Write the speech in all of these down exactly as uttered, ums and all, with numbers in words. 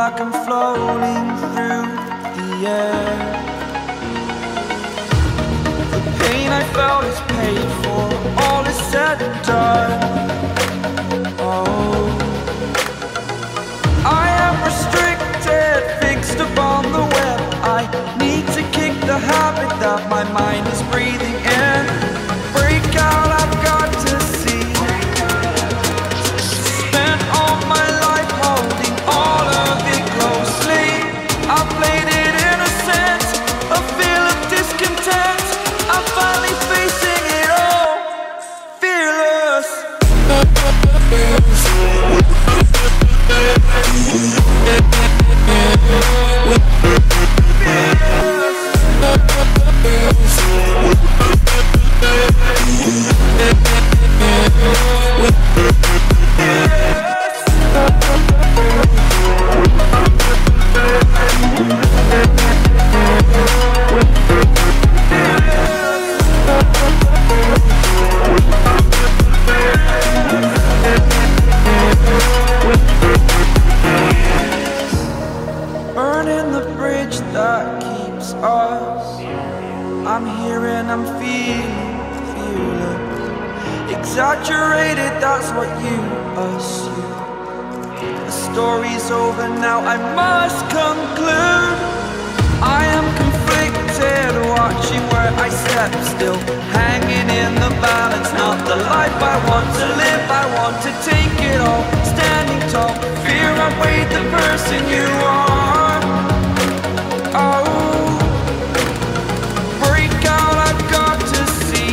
like I'm floating through the air. The pain I felt is paid for, all is said and done. Oh, I am restricted, fixed upon the web. I need to kick the habit that my mind is breathing in. Break out, I've got to see. Spent all my life holding all of it closely. I played it innocent, a feel of discontent. I'm finally facing it all, fearless. Burning the bridge that keeps us. I'm here and I'm feeling, feeling exaggerated, that's what you assume. The story's over now, I must conclude. I am conflicted, watching where I step still, hanging in the balance. Not the life I want to live, I want to take it all. Standing tall, fear I weighed the person you are. Oh, break out, I've got to see.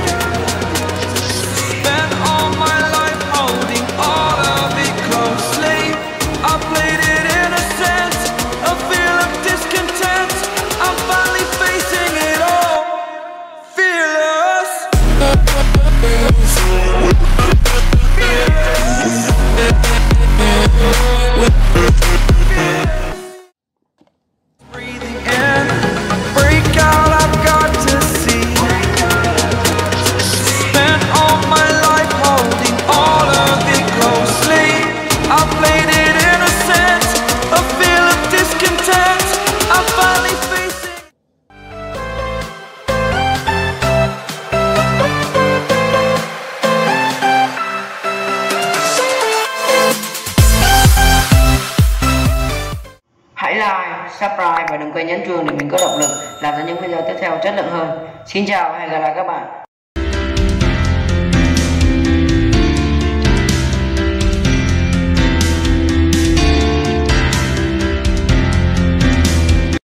Spent all my life holding all of it closely. I played it innocent, a feel of discontent. I'm finally facing it all, fearless. Breathing in, break out, I've got to see. Spent all my life holding all of it closely. I played it innocent, a feel of discontent. I'm finally facing. Hãy like, subscribe và đừng quên nhấn chuông để mình có động lực làm ra những video tiếp theo chất lượng hơn. Xin chào và hẹn gặp lại các bạn.